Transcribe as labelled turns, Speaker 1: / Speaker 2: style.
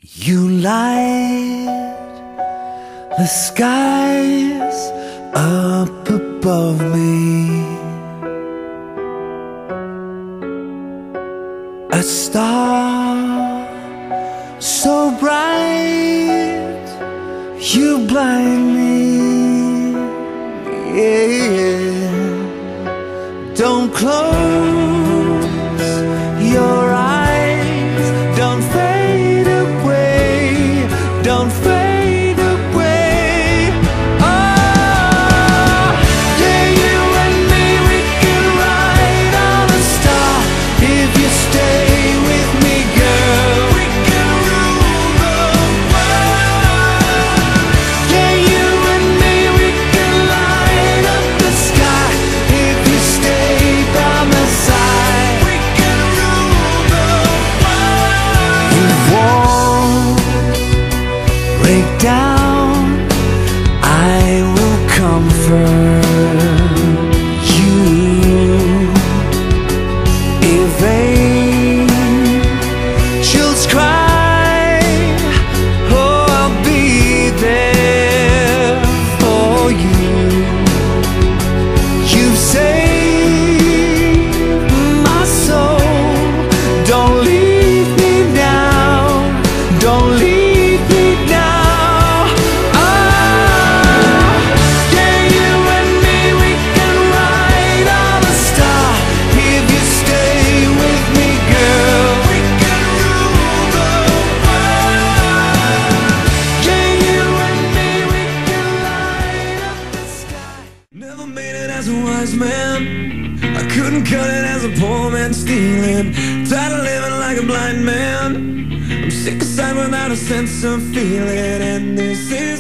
Speaker 1: You light the skies up above me, a star so bright you blind me. Yeah. Don't close your eyes, don't fade away, don't fade away. Oh, yeah, you and me, we can ride on a star. If you stay with me, girl, we can rule the world. Yeah, you and me, we can light up the sky. If you stay by my side, we can rule the world. You won't break down, I will comfort you. If angels cry, oh, I'll be there for you. You've saved my soul, don't leave me now, don't leave me now. Ah, yeah, you and me, we can ride on a star. If you stay with me, girl, we can rule the world. Yeah, you and me, we can light up the sky. Never made it as a wise man, I couldn't cut it as a poor man stealing. Tired of living like a blind man, I'm sick aside without a sense of feeling. And this is